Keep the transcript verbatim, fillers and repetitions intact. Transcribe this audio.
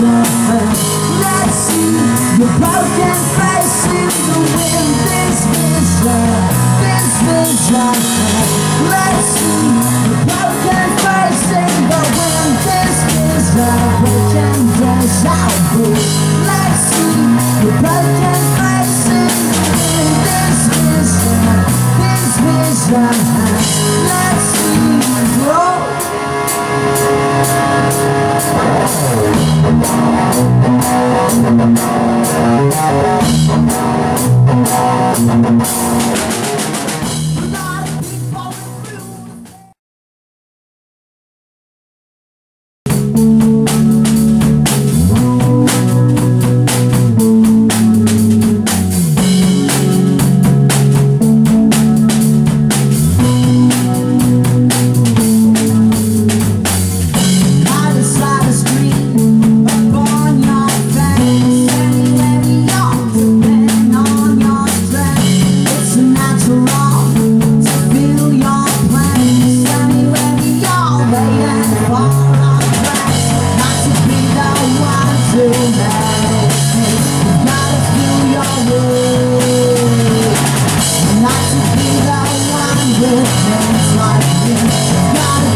vision. Let's see your broken face in the wind. This vision, this vision. Let's see your broken face in the wind. This vision, broken deja vu. Let's see your broken face in the wind. This vision, this vision. Let's see you grow. Not to be the one with things like this. Gotta